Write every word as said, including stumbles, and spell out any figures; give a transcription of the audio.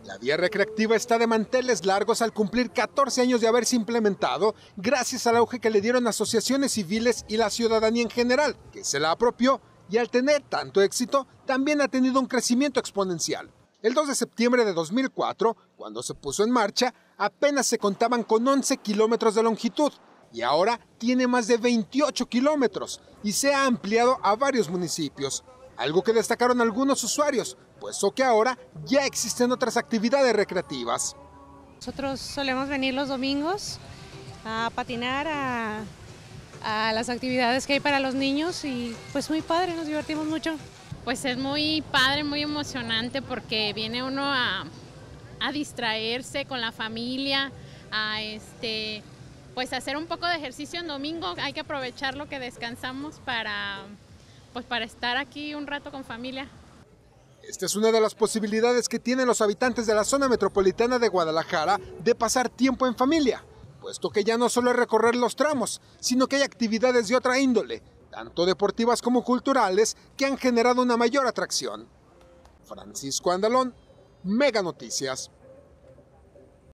La vía recreativa está de manteles largos al cumplir catorce años de haberse implementado, gracias al auge que le dieron asociaciones civiles y la ciudadanía en general, que se la apropió, y al tener tanto éxito, también ha tenido un crecimiento exponencial. El dos de septiembre de dos mil cuatro, cuando se puso en marcha, apenas se contaban con once kilómetros de longitud, y ahora tiene más de veintiocho kilómetros, y se ha ampliado a varios municipios. Algo que destacaron algunos usuarios, puesto que ahora ya existen otras actividades recreativas. Nosotros solemos venir los domingos a patinar, a, a las actividades que hay para los niños y pues muy padre, nos divertimos mucho. Pues es muy padre, muy emocionante porque viene uno a, a distraerse con la familia, a este, pues hacer un poco de ejercicio en domingo. Hay que aprovechar lo que descansamos para, pues para estar aquí un rato con familia. Esta es una de las posibilidades que tienen los habitantes de la zona metropolitana de Guadalajara de pasar tiempo en familia, puesto que ya no solo es recorrer los tramos, sino que hay actividades de otra índole, tanto deportivas como culturales, que han generado una mayor atracción. Francisco Andalón, Mega Noticias.